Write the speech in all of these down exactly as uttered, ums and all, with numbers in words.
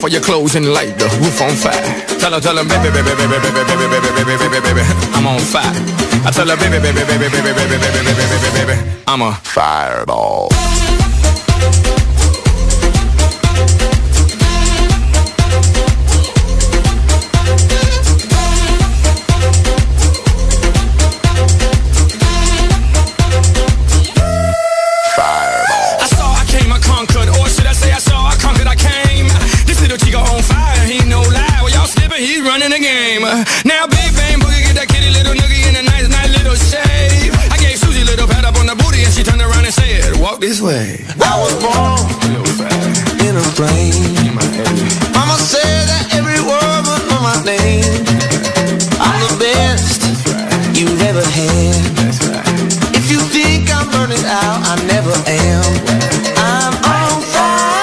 for your clothes and light the roof on fire. Tell her, tell her, baby, baby, baby, baby, baby, baby, baby, baby, baby, baby, I'm on fire. I tell her, baby, baby, baby, baby, baby, baby, baby, baby, baby, baby, I'm a fireball. He's running the game. Now Big Bang Boogie get that kitty little noogie in a nice, nice little shave. I gave Susie a little pat up on the booty and she turned around and said, walk this way. I was born in a plane. Mama said that every word was on my name. I'm the best you've ever had. If you think I'm burning out, I never am. I'm on fire.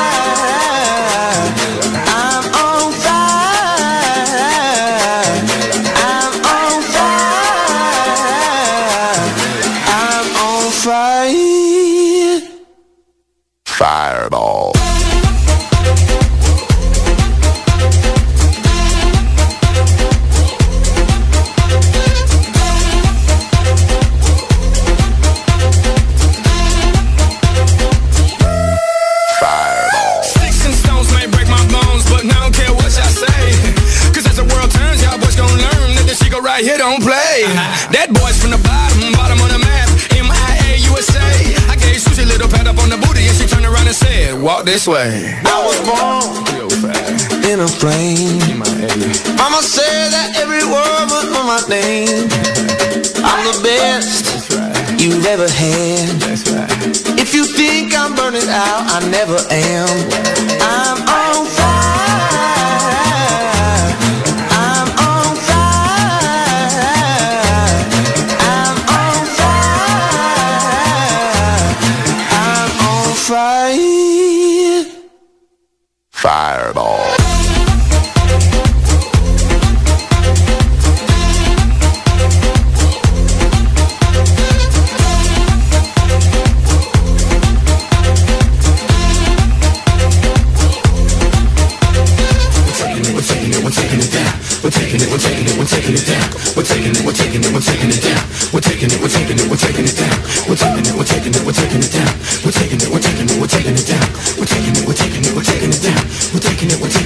Fireball. Sticks and stones may break my bones, but I don't care what y'all say. Cause as the world turns, y'all boys gon' learn that the Chico right here don't play. That boy's from the bottom, bottom of the map, M I A U S A. I gave Susie a little pat up on the booty and she turned around and said, walk this way. I was born in a plane. Mama said that every word was on my name. I'm the best you've ever had. If you think I'm burning out, I never am. I'm on fire. I'm on fire. I'm on fire. I'm on fire. Fireball. We're taking it, we're taking it, we're taking it down. We're taking it, we're taking it, we're taking it down. We're taking it, we're taking it, we're taking it down. We're taking it, we're taking it, we're taking it down. We're taking it, we're taking it, we're taking it down. We're taking it, we're taking it, we're taking it down. We're taking it, we're taking